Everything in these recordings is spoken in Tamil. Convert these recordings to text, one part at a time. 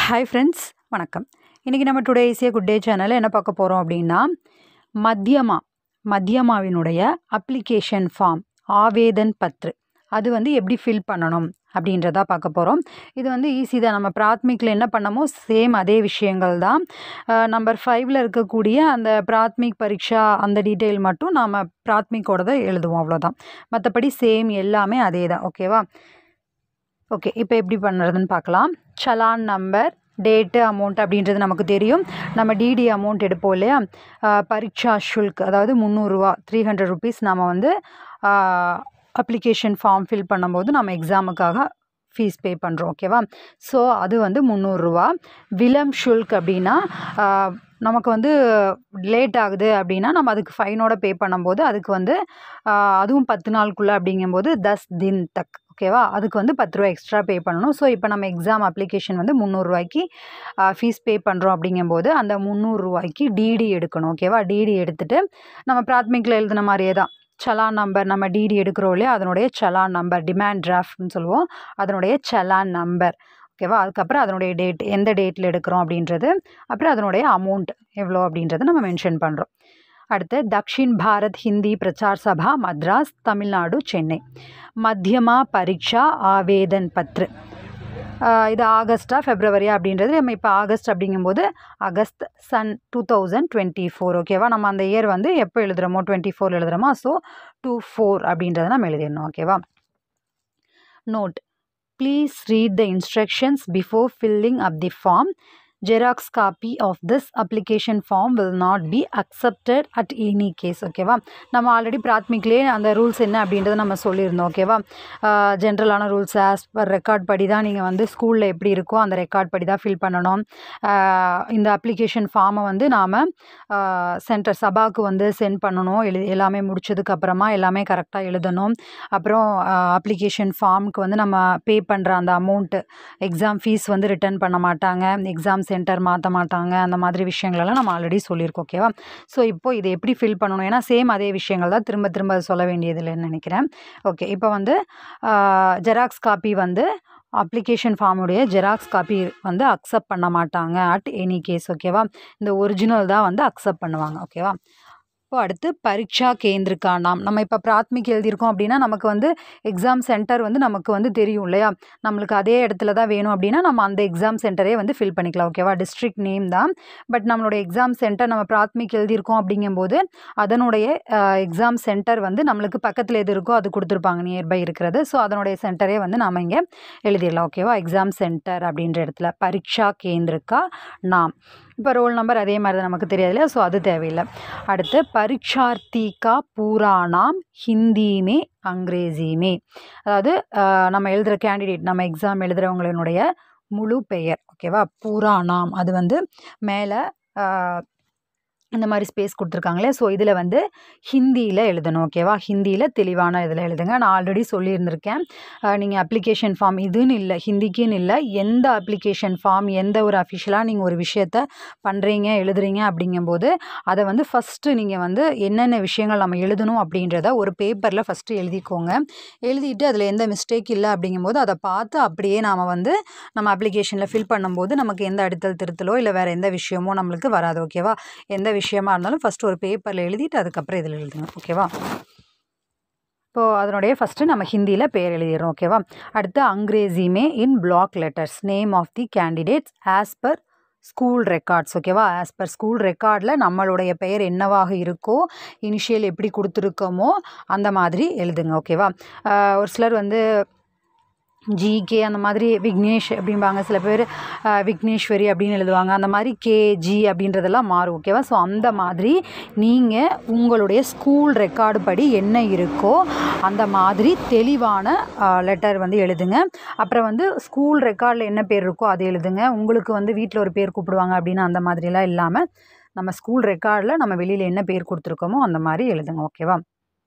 ஹாய் ஃப்ரெண்ட்ஸ், வணக்கம். இன்றைக்கி நம்ம டுடே ஈஸியாக குட் டே சேனலில் என்ன பார்க்க போகிறோம் அப்படின்னா, மத்தியமாவினுடைய அப்ளிகேஷன் ஃபார்ம் ஆவேதன் பத்ரு அது எப்படி ஃபில் பண்ணணும் அப்படின்றதா பார்க்க போகிறோம். இது ஈஸி தான். நம்ம பிராத்மிக்கில் என்ன பண்ணமோ சேம் அதே விஷயங்கள் தான். நம்பர் 5ல் இருக்கக்கூடிய அந்த பிராத்மிக் பரீட்சா அந்த டீட்டெயில் மட்டும் நாம் பிராத்மிக்கோட எழுதுவோம், அவ்வளோதான். மற்றபடி சேம் எல்லாமே அதே தான். ஓகேவா? ஓகே, இப்போ எப்படி பண்ணுறதுன்னு பார்க்கலாம். சலான் நம்பர், டேட்டு, அமௌண்ட் அப்படின்றது நமக்கு தெரியும். நம்ம டிடி அமௌண்ட் எடுப்போம் இல்லையா, பரீட்சா ஷுல்க், அதாவது 300 ரூபா, 300 ருபீஸ் நாம் அப்ளிகேஷன் ஃபார்ம் ஃபில் பண்ணும்போது நம்ம எக்ஸாமுக்காக ஃபீஸ் பே பண்ணுறோம். ஓகேவா? ஸோ அது 300 ரூபா. விலம் ஷுல்க் அப்படின்னா நமக்கு லேட் ஆகுது அப்படின்னா நம்ம அதுக்கு ஃபைனோட பே பண்ணும்போது அதுக்கு அதுவும் 10 நாளுக்குள்ளே அப்படிங்கும்போது 10 தின் தக். ஓகேவா? அதுக்கு 10 ரூபா எக்ஸ்ட்ரா பே பண்ணணும். ஸோ இப்போ நம்ம எக்ஸாம் அப்ளிகேஷன் 300 ரூபாய்க்கு ஃபீஸ் பே பண்ணுறோம் அப்படிங்கும்போது அந்த 300 ரூபாய்க்கு டிடி எடுக்கணும். ஓகேவா? டிடி எடுத்துகிட்டு நம்ம பிராத்மிக்கில் எழுதின மாதிரியே தான் சலான் நம்பர், நம்ம டிடி எடுக்கிறோம் இல்லையா, அதனுடைய சலான் நம்பர், டிமாண்ட் டிராஃப்ட்னு சொல்லுவோம், அதனுடைய சலான் நம்பர். ஓகேவா? அதுக்கப்புறம் அதனுடைய டேட், எந்த டேட்டில் எடுக்கிறோம் அப்படின்றது, அப்புறம் அதனுடைய அமௌண்ட் எவ்வளோ அப்படின்றத நம்ம மென்ஷன் பண்ணுறோம். அடுத்து தக்ஷின் பாரத் ஹிந்தி பிரச்சார் சபா, மத்ராஸ், தமிழ்நாடு, சென்னை. மத்தியமா பரீட்சா ஆவேதன் பத்ரு. இது ஆகஸ்டா ஃபெப்ரவரியா அப்படின்றது நம்ம இப்போ ஆகஸ்ட் அப்படிங்கும்போது ஆகஸ்ட் சன் 2024. ஓகேவா? நம்ம அந்த இயர் எப்போ எழுதுகிறோமோ 24 எழுதுகிறோமோ, ஸோ 24 அப்படின்றத நம்ம எழுதிடணும். ஓகேவா? Note: please read the instructions before filling up the form. Xerox copy of this application form will not be accepted at any case. ஓகேவா? நம்ம ஆல்ரெடி பிராத்மிக்லேயே அந்த ரூல்ஸ் என்ன அப்படின்றத நம்ம சொல்லியிருந்தோம். ஓகேவா? ஜென்ரலான ரூல்ஸ் ஆஸ் பர் ரெக்கார்ட் படி தான் நீங்கள் ஸ்கூலில் எப்படி இருக்கோ அந்த ரெக்கார்ட் படி தான் ஃபில் பண்ணணும். இந்த அப்ளிகேஷன் ஃபார்மை நாம் சென்டர் சபாவுக்கு சென்ட் பண்ணணும். எல்லாமே முடிச்சதுக்கப்புறமா எல்லாமே கரெக்டாக எழுதணும். அப்புறம் அப்ளிகேஷன் ஃபார்முக்கு நம்ம பே பண்ணுற அந்த அமௌண்ட்டு, எக்ஸாம் ஃபீஸ் ரிட்டர்ன் பண்ண மாட்டாங்க, எக்ஸாம் சென்டர் மாற்ற மாட்டாங்க, அந்த மாதிரி விஷயங்களெல்லாம் நம்ம ஆல்ரெடி சொல்லியிருக்கோம். ஓகேவா? ஸோ இப்போ இதை எப்படி ஃபில் பண்ணணும், ஏன்னா சேம் அதே விஷயங்கள் தான், திரும்ப திரும்ப சொல்ல வேண்டியதில்லைன்னு நினைக்கிறேன். ஓகே, இப்போ ஜெராக்ஸ் காப்பி அப்ளிகேஷன் ஃபார்முடைய ஜெராக்ஸ் காப்பி அக்செப்ட் பண்ண மாட்டாங்க அட் எனி கேஸ். ஓகேவா? இந்த ஒரிஜினல் தான் அக்செப்ட் பண்ணுவாங்க. ஓகேவா? இப்போ அடுத்து பரீட்சா கேந்திரிகா நாம். நம்ம இப்போ பிராத்மிக் எழுதியிருக்கோம் அப்படின்னா நமக்கு எக்ஸாம் சென்டர் நமக்கு தெரியும் இல்லையா, நம்மளுக்கு அதே இடத்துல தான் வேணும் அப்படின்னா நம்ம அந்த எக்ஸாம் சென்டரே ஃபில் பண்ணிக்கலாம். ஓகேவா? டிஸ்ட்ரிக்ட் நேம் தான், பட் நம்மளுடைய எக்ஸாம் சென்டர் நம்ம பிராத்மிக் எழுதியிருக்கோம் அப்படிங்கும்போது அதனுடைய எக்ஸாம் சென்டர் நம்மளுக்கு பக்கத்தில் எது இருக்கோ அது கொடுத்துருப்பாங்க, நியர்பை இருக்கிறது. ஸோ அதனுடைய சென்டரே நாம் இங்கே எழுதிடலாம். ஓகேவா? எக்ஸாம் சென்டர் அப்படின்ற இடத்துல பரீட்சா கேந்திரிகா நாம். இப்போ ரோல் நம்பர் அதே மாதிரி தான், நமக்கு தெரியாது இல்லையா, ஸோ அது தேவையில்லை. அடுத்து பரீட்சார்த்தி கா பூரா நாம் ஹிந்தி மே அங்கிரேசி மே. அதாவது நம்ம எழுதுகிற கேண்டிடேட், நம்ம எக்ஸாம் எழுதுகிறவங்களினுடைய முழு பெயர். ஓகேவா? பூரா நாம் அது மேலே இந்த மாதிரி ஸ்பேஸ் கொடுத்துருக்காங்களே, ஸோ இதில் ஹிந்தியில் எழுதணும். ஓகேவா? ஹிந்தியில் தெளிவான இதில் எழுதுங்க. நான் ஆல்ரெடி சொல்லியிருந்திருக்கேன், நீங்கள் அப்ளிகேஷன் ஃபார்ம் இதுன்னு இல்லை, ஹிந்திக்குன்னு இல்லை, எந்த அப்ளிகேஷன் ஃபார்ம் எந்த ஒரு அஃபிஷியலாக நீங்கள் ஒரு விஷயத்த பண்ணுறீங்க எழுதுறீங்க அப்படிங்கும்போது அதை ஃபஸ்ட்டு நீங்கள் என்னென்ன விஷயங்கள் நம்ம எழுதணும் அப்படின்றத ஒரு பேப்பரில் ஃபஸ்ட்டு எழுதிக்கோங்க. எழுதிட்டு அதில் எந்த மிஸ்டேக் இல்லை அப்படிங்கும்போது அதை பார்த்து அப்படியே நாம் நம்ம அப்ளிகேஷனில் ஃபில் பண்ணும்போது நமக்கு எந்த அடுத்தல் திருத்தலோ இல்லை வேறு எந்த விஷயமோ நம்மளுக்கு வராது. ஓகேவா? எந்த விஷயமா இருந்தாலும் ஃபஸ்ட்டு ஒரு பேப்பரில் எழுதிட்டு அதுக்கப்புறம் இதில் எழுதுங்க. ஓகேவா? இப்போது அதனுடைய ஃபஸ்ட்டு நம்ம ஹிந்தியில் பேர் எழுதிடுறோம். ஓகேவா? அடுத்து அங்கிரேசிமே in block letters, name of the candidates as per school records. ஓகேவா? ஆஸ் பர் ஸ்கூல் ரெக்கார்டில் நம்மளுடைய பெயர் என்னவாக இருக்கோ, இனிஷியல் எப்படி கொடுத்துருக்கோமோ அந்த மாதிரி எழுதுங்க. ஓகேவா? ஒரு சிலர் ஜிகே அந்த மாதிரி விக்னேஷ் அப்படிம்பாங்க, சில பேர் விக்னேஸ்வரி அப்படின்னு எழுதுவாங்க, அந்த மாதிரி கேஜி அப்படின்றதெல்லாம் மாறும். ஓகேவா? ஸோ அந்த மாதிரி நீங்கள் உங்களுடைய ஸ்கூல் ரெக்கார்டு படி என்ன இருக்கோ அந்த மாதிரி தெளிவான லெட்டர் எழுதுங்க. அப்புறம் ஸ்கூல் ரெக்கார்டில் என்ன பேர் இருக்கோ அது எழுதுங்க. உங்களுக்கு வீட்டில் ஒரு பேர் கூப்பிடுவாங்க அப்படின்னா அந்த மாதிரிலாம் இல்லாமல் நம்ம ஸ்கூல் ரெக்கார்டில் நம்ம வெளியில் என்ன பேர் கொடுத்துருக்கோமோ அந்த மாதிரி எழுதுங்க. ஓகேவா?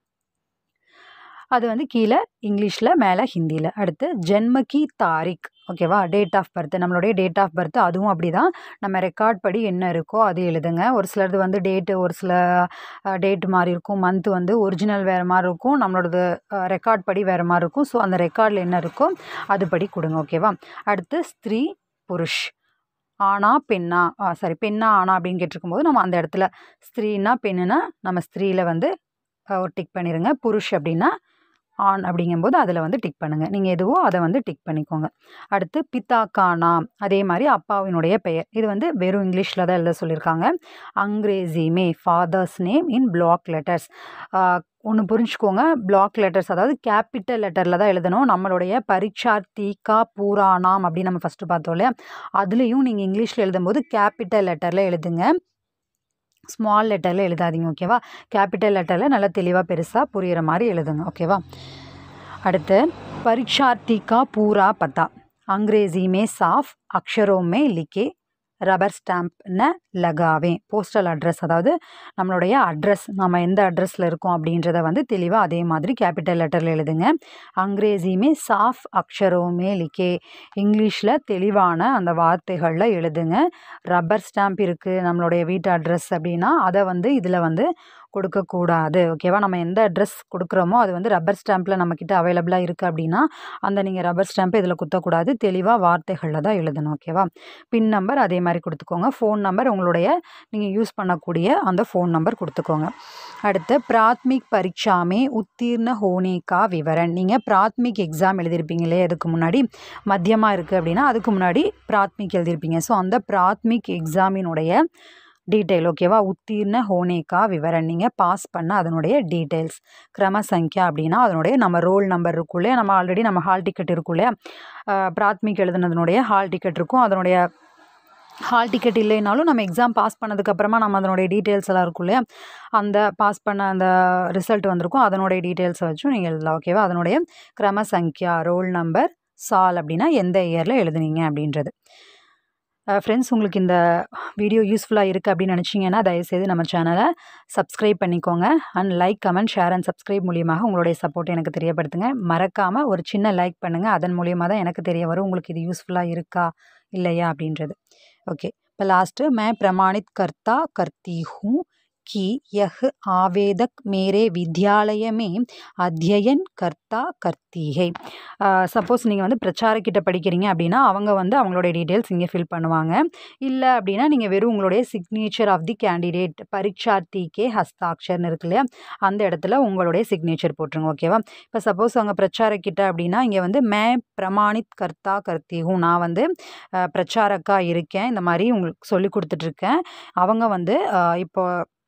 அது கீழே இங்கிலீஷில், மேலே ஹிந்தியில். அடுத்து ஜென்மகி தாரிக். ஓகேவா? டேட் ஆஃப் பர்த், நம்மளுடைய டேட் ஆஃப் பர்த் அதுவும் அப்படி தான், நம்ம ரெக்கார்ட் படி என்ன இருக்கோ அது எழுதுங்க. ஒரு சிலது டேட்டு ஒரு சில டேட் மாதிரி இருக்கும், மந்த் ஒரிஜினல் வேறு மாதிரி இருக்கும், நம்மளோடது ரெக்கார்ட் படி வேறு மாதிரி இருக்கும். ஸோ அந்த ரெக்கார்டில் என்ன இருக்கோ அது படி கொடுங்க. ஓகேவா? அடுத்து ஸ்திரீ புருஷ். ஆனா பெண்ணா பெண்ணா ஆனா அப்படின்னு கேட்டிருக்கும்போது நம்ம அந்த இடத்துல ஸ்திரீனா பெண்ணுனா நம்ம ஸ்திரீல வந்து ஒரு டிக் பண்ணிடுங்க. புருஷ் அப்படின்னா ஆண் அப்படிங்கும்போது அதில் வந்து டிக் பண்ணுங்கள். நீங்கள் எதுவோ அதை வந்து டிக் பண்ணிக்கோங்க. அடுத்து பிதா கா நாம், அதே மாதிரி அப்பாவினுடைய பெயர். இது வந்து வெறும் இங்கிலீஷில் தான் எழுத சொல்லியிருக்காங்க. அங்கிரேசி மே father's name in block letters. ஒன்று புரிஞ்சுக்கோங்க, பிளாக் லெட்டர்ஸ் அதாவது கேபிட்டல் லெட்டரில் தான் எழுதணும். நம்மளுடைய பரீட்சார்த்திகா பூராணாம் அப்படின்னு நம்ம ஃபஸ்ட்டு பார்த்தோம் இல்லையா, அதுலேயும் நீங்கள் இங்கிலீஷில் எழுதும்போது கேபிட்டல் லெட்டரில் எழுதுங்க. ஸ்மால் லெட்டரில் எழுதாதீங்க. ஓகேவா? கேபிட்டல் லெட்டரில் நல்லா தெளிவாக பெருசாக புரிகிற மாதிரி எழுதுங்க. ஓகேவா? அடுத்து परीक्षार्थी का पूरा पता अंग्रेजी में साफ अक्षरों में लिखे ரப்பர் ஸ்டாம்ப் ந லகாவே. போஸ்டல் அட்ரஸ் அதாவது நம்மளுடைய அட்ரஸ், நம்ம எந்த அட்ரஸில் இருக்கோம் அப்படின்றத வந்து தெளிவாக அதே மாதிரி கேபிட்டல் லெட்டரில் எழுதுங்க. அங்கிரேசியுமே சாஃப் அக்ஷரோமே லிக்கே, இங்கிலீஷில் தெளிவான அந்த வார்த்தைகளில் எழுதுங்க. ரப்பர் ஸ்டாம்ப் இருக்குது நம்மளுடைய வீட்டு அட்ரஸ் அப்படின்னா அதை வந்து இதில் வந்து கொடுக்கக்கூடாது. ஓகேவா? நம்ம எந்த அட்ரஸ் கொடுக்குறோமோ அது வந்து ரப்பர் ஸ்டாம்பில் நம்மக்கிட்ட அவைலபிளாக இருக்குது அப்படின்னா அந்த நீங்கள் ரப்பர் ஸ்டாம்பை இதில் குத்தக்கூடாது. தெளிவாக வார்த்தைகளில் தான் எழுதணும். ஓகேவா? பின் நம்பர் அதே மாதிரி கொடுத்துக்கோங்க. ஃபோன் நம்பர் உங்களுடைய நீங்கள் யூஸ் பண்ணக்கூடிய அந்த ஃபோன் நம்பர் கொடுத்துக்கோங்க. அடுத்து பிராத்மிக் பரீட்சாமே உத்தீர்ண ஹோனேகா விவரன். நீங்கள் பிராத்மிக் எக்ஸாம் எழுதியிருப்பீங்களே அதுக்கு முன்னாடி, மத்தியமாக இருக்குது அப்படின்னா அதுக்கு முன்னாடி பிராத்மிக் எழுதியிருப்பீங்க. ஸோ அந்த பிராத்மிக் எக்ஸாமினுடைய டீட்டெயில். ஓகேவா? உத்தீர்ண ஹோனேகா விவரன், நீங்கள் பாஸ் பண்ண அதனுடைய டீட்டெயில்ஸ். கிரம சங்கியா அப்படின்னா அதனுடைய நம்ம ரோல் நம்பர் இருக்கும் இல்லையா, நம்ம ஆல்ரெடி நம்ம ஹால் டிக்கெட் இருக்கும் இல்லையா, பிராத்மிக் எழுதுனதுனுடைய ஹால் டிக்கெட் இருக்கும். அதனுடைய ஹால் டிக்கெட் இல்லைனாலும் நம்ம எக்ஸாம் பாஸ் பண்ணதுக்கப்புறமா நம்ம அதனுடைய டீட்டெயில்ஸ் எல்லாம் இருக்கும் இல்லையா, அந்த பாஸ் பண்ண அந்த ரிசல்ட் வந்திருக்கும், அதனுடைய டீட்டெயில்ஸை வச்சும் நீங்கள் எழுதலாம். ஓகேவா? அதனுடைய கிரம சங்கியா, ரோல் நம்பர், சால் அப்படின்னா எந்த இயரில் எழுதுனீங்க அப்படின்றது. ஃப்ரெண்ட்ஸ், உங்களுக்கு இந்த வீடியோ யூஸ்ஃபுல்லாக இருக்குது அப்படின்னு நினச்சிங்கன்னா தயவுசெய்து நம்ம சேனலை சப்ஸ்கிரைப் பண்ணிக்கோங்க. And like, comment, share and subscribe மூலியமாக உங்களுடைய சப்போர்ட் எனக்கு தெரியப்படுத்துங்க. மறக்காமல் ஒரு சின்ன லைக் பண்ணுங்கள். அதன் மூலியமாக தான் எனக்கு தெரிய வரும் உங்களுக்கு இது யூஸ்ஃபுல்லாக இருக்கா இல்லையா அப்படின்றது. ஓகே, இப்போ லாஸ்ட்டு मैं प्रमाणित करता करती हूँ कि यह आवेदक मेरे विद्यालय में अध्ययन करता करती है. சப்போஸ் நீங்கள் வந்து பிரச்சாரக்கிட்ட படிக்கிறீங்க அப்படின்னா அவங்க வந்து அவங்களுடைய டீட்டெயில்ஸ் இங்கே ஃபில் பண்ணுவாங்க. இல்லை அப்படின்னா நீங்கள் வெறும் உங்களுடைய சிக்னேச்சர் ஆஃப் தி கேண்டிடேட் பரீட்சார்த்தி கே ஹஸ்தாக்ஷர்னு இருக்கு இல்லையா, அந்த இடத்துல உங்களுடைய சிக்னேச்சர் போட்டுருங்க. ஓகேவா? இப்போ சப்போஸ் அவங்க பிரச்சாரக்கிட்ட அப்படின்னா இங்கே வந்து மே பிரமாணித் கர்த்தா கர்த்தி ஹூ, நான் வந்து பிரச்சாரக்கா இருக்கேன், இந்த மாதிரி உங்களுக்கு சொல்லி கொடுத்துட்ருக்கேன். அவங்க வந்து இப்போ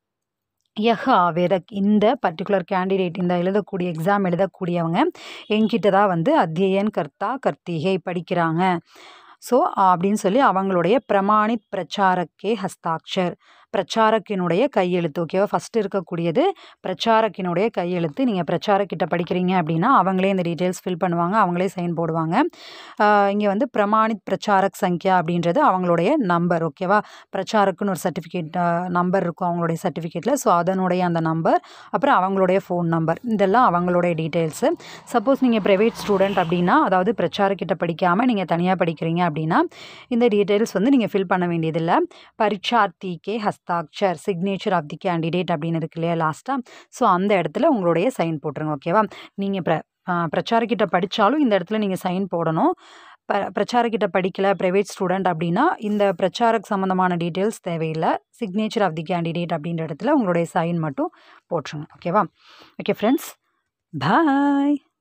யஹ் ஆவேதக், இந்த பர்டிகுலர் கேண்டிடேட், இந்த எழுதக்கூடிய எக்ஸாம் எழுதக்கூடியவங்க என்கிட்ட தான் வந்து அத்தியன் கர்த்தா கர்த்திகை படிக்கிறாங்க. ஸோ அப்படின்னு சொல்லி அவங்களுடைய பிரமாணித் பிரச்சாரக்கே ஹஸ்தாக்ஷர், பிரச்சாரக்கினுடைய கையெழுத்து. ஓகேவா? ஃபஸ்ட்டு இருக்கக்கூடியது பிரச்சாரக்கினுடைய கையெழுத்து. நீங்கள் பிரச்சாரக்கிட்ட படிக்கிறீங்க அப்படின்னா அவங்களே இந்த டீட்டெயில்ஸ் ஃபில் பண்ணுவாங்க, அவங்களே சைன் போடுவாங்க. இங்கே வந்து பிரமாணித் பிரச்சாரக் சங்கியா அப்படின்றது அவங்களுடைய நம்பர். ஓகேவா? பிரச்சாரக்குன்னு ஒரு சர்டிஃபிகேட் நம்பர் இருக்கும் அவங்களுடைய சர்டிஃபிகேட்டில். ஸோ அதனுடைய அந்த நம்பர், அப்புறம் அவங்களுடைய ஃபோன் நம்பர், இதெல்லாம் அவங்களுடைய டீட்டெயில்ஸு. சப்போஸ் நீங்கள் ப்ரைவேட் ஸ்டூடெண்ட் அப்படின்னா, அதாவது பிரச்சாரக்கிட்ட படிக்காமல் நீங்கள் தனியாக படிக்கிறீங்க அப்படின்னா இந்த டீட்டெயில்ஸ் வந்து நீங்கள் ஃபில் பண்ண வேண்டியதில்லை. பரீட்சார்த்தி கே ஹஸ்தாக்ஷர், சிக்னேச்சர் ஆஃப் தி கேண்டிடேட் அப்படின்னு இருக்கு இல்லையா லாஸ்ட்டாக, ஸோ அந்த இடத்துல உங்களுடைய சைன் போட்டுருங்க. ஓகேவா? நீங்கள் பிரச்சாரக்கிட்ட படித்தாலும் இந்த இடத்துல நீங்கள் சைன் போடணும். பிரச்சாரக்கிட்ட படிக்கலை, ப்ரைவேட் ஸ்டூடெண்ட் அப்படின்னா இந்த பிரச்சாரக் சம்மந்தமான டீட்டெயில்ஸ் தேவையில்லை. சிக்னேச்சர் ஆஃப் தி கேண்டிடேட் அப்படின்ற இடத்துல உங்களுடைய சைன் மட்டும் போட்டுருங்க. ஓகேவா? ஓகே ஃப்ரெண்ட்ஸ், பாய்.